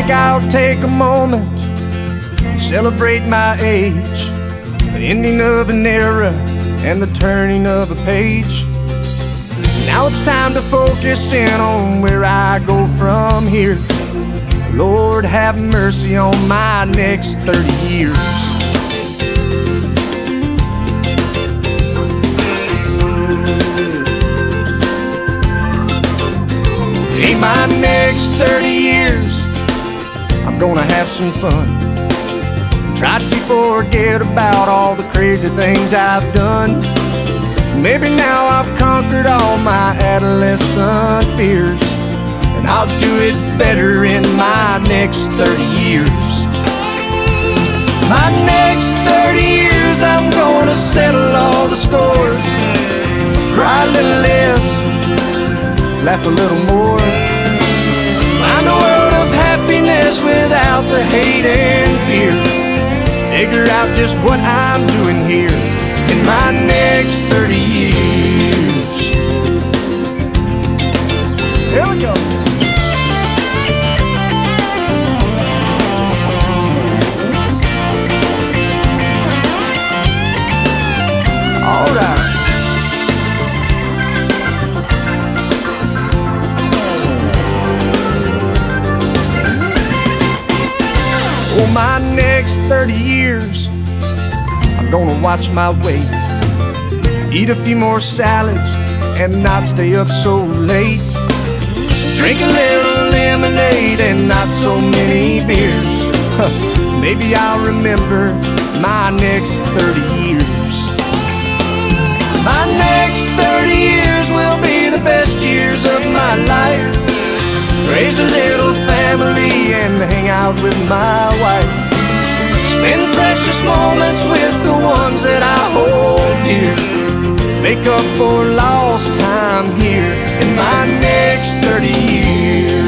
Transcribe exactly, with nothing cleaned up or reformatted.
think I'll take a moment and celebrate my age, the ending of an era and the turning of a page. Now it's time to focus in on where I go from here. Lord, have mercy on my next thirty years. In my next thirty years, I'm gonna have some fun. Try to forget about all the crazy things I've done. Maybe now I've conquered all my adolescent fears, and I'll do it better in my next thirty years. My next thirty years, I'm gonna settle all the scores, cry a little less, laugh a little more, find a world of happiness without the hate and fear, figure out just what I'm doing here in my next thirty years. Here we go. All right. For my next thirty years, I'm gonna watch my weight, eat a few more salads and not stay up so late, drink a little lemonade and not so many beers. Maybe I'll remember my next thirty years. My next thirty years will be the best years of my life. Raise a little family and hang out with my wife. Spend precious moments with the ones that I hold dear. Make up for lost time here in my next thirty years.